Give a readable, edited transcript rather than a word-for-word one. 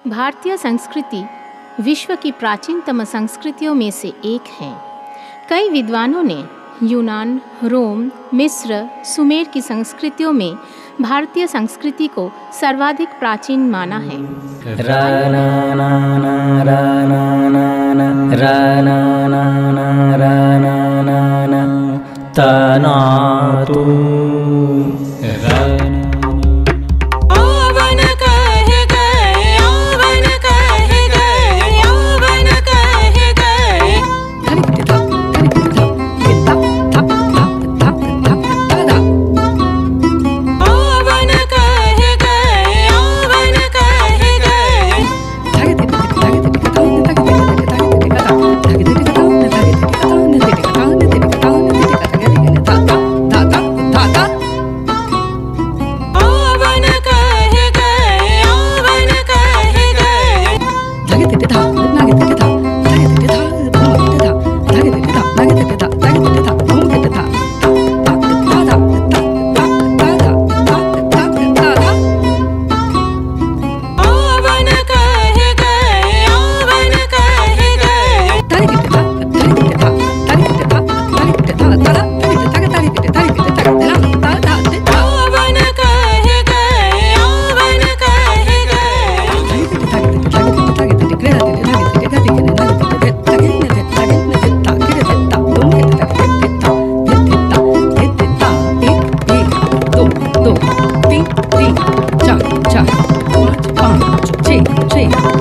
भारतीय संस्कृति विश्व की प्राचीनतम संस्कृतियों में से एक है। कई विद्वानों ने यूनान, रोम, मिस्र, सुमेर की संस्कृतियों में भारतीय संस्कृति को सर्वाधिक प्राचीन माना है। Cha, cha, 1, 2, 3, 4.